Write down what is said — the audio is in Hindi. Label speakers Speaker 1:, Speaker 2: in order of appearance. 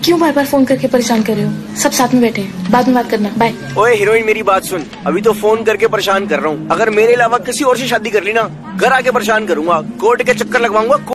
Speaker 1: क्यों बार बार फोन करके परेशान कर रहे हो? सब साथ में बैठे हैं, बाद में बात करना। बाय।
Speaker 2: ओए हीरोइन, मेरी बात सुन। अभी तो फोन करके परेशान कर रहा हूँ। अगर मेरे अलावा किसी और से शादी कर ली ना, घर आके परेशान करूंगा, कोर्ट के चक्कर लगवाऊंगा।